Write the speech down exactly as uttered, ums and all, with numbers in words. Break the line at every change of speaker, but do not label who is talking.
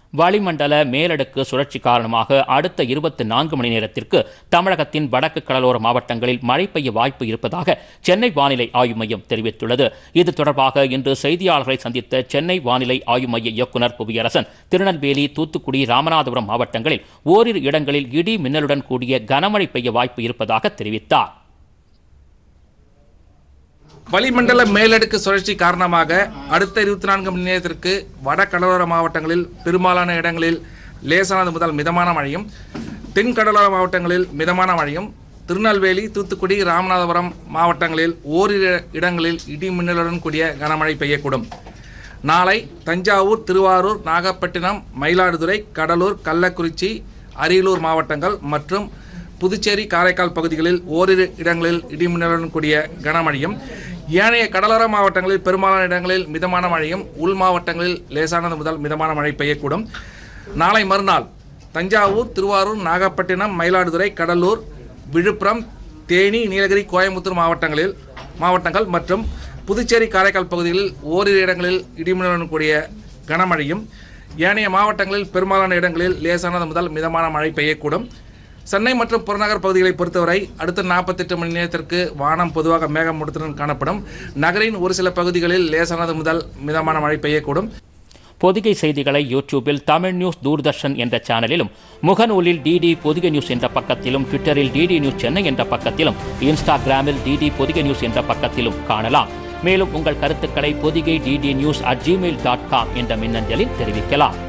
வளிமண்டல மேலடுக்கு சுழற்சி காரணமாக அடுத்த இருபத்தி நான்கு மணி நேரத்திற்கு தமிழகத்தின் வடக்கு கடலோர மாவட்டங்களில் மழை பெய்ய வாய்ப்பு இருப்பதாக சென்னை வானிலை ஆய்வு மையம் தெரிவித்துள்ளது. இது தொடர்பாக இன்று செய்தியாளர்களை சந்தித்த சென்னை வானிலை ஆய்வு மைய இயக்குநர் புவியரசன், திருநெல்வேலி, தூத்துக்குடி, ராமநாதபுரம் மாவட்டங்களில் ஓரிரு இடங்களில் இடி மின்னலுடன் கூடிய கனமழை பெய்ய வாய்ப்பு இருப்பதாக தெரிவித்தார்.
வளிமண்டல மேலடுக்கு சுழற்சி காரணமாக அடுத்த இருபத்தி நான்கு மணி நேரத்திற்கு வட கடலோர மாவட்டங்களில் பெரும்பாலான இடங்களில் லேசானது முதல் மிதமான மழையும், தென் கடலோர மாவட்டங்களில் மிதமான மழையும், திருநெல்வேலி, தூத்துக்குடி, ராமநாதபுரம் மாவட்டங்களில் ஓரிரு இடங்களில் இடி மின்னலுடன் கூடிய கனமழை பெய்யக்கூடும். நாளை தஞ்சாவூர், திருவாரூர், நாகப்பட்டினம், மயிலாடுதுறை, கடலூர், கள்ளக்குறிச்சி, அரியலூர் மாவட்டங்கள் மற்றும் புதுச்சேரி, காரைக்கால் பகுதிகளில் ஓரிரு இடங்களில் இடிமின்னலுடன் கூடிய கனமழையும், ஏனைய கடலோர மாவட்டங்களில் பெரும்பாலான இடங்களில் மிதமான மழையும், உள் மாவட்டங்களில் லேசானது முதல் மிதமான மழை பெய்யக்கூடும். நாளை மறுநாள் தஞ்சாவூர், திருவாரூர், நாகப்பட்டினம், மயிலாடுதுறை, கடலூர், விழுப்புரம், தேனி, நீலகிரி, கோயம்புத்தூர் மாவட்டங்களில் மாவட்டங்கள் மற்றும் புதுச்சேரி, காரைக்கால் பகுதிகளில் ஓரிரு இடங்களில் இடிமின்னலுடன் கூடிய கனமழையும், ஏனைய மாவட்டங்களில் பெரும்பாலான இடங்களில் லேசானது முதல் மிதமான மழை பெய்யக்கூடும். சென்னை மற்றும் புறநகர் பகுதிகளை பொறுத்தவரை அடுத்த நாற்பத்தி எட்டு மணி நேரத்திற்கு வானம் பொதுவாக மேகமூட்டத்துடன் காணப்படும். நகரின் ஒரு சில பகுதிகளில் லேசானது முதல் மிதமான மழை பெய்யக்கூடும்.
பொதிகை செய்திகளை யூடியூபில் தமிழ் நியூஸ் தூர்தர்ஷன் என்ற சேனலிலும், முகநூலில் டிடி பொதிகை நியூஸ் என்ற பக்கத்திலும், ட்விட்டரில் டிடி நியூஸ் சென்னை என்ற பக்கத்திலும், இன்ஸ்டாகிராமில் டிடி பொதிகை நியூஸ் என்ற பக்கத்திலும் காணலாம். மேலும் உங்கள் கருத்துக்களை Podhigai DD news at Gmail dot com என்ற மின்னஞ்சலில் தெரிவிக்கலாம்.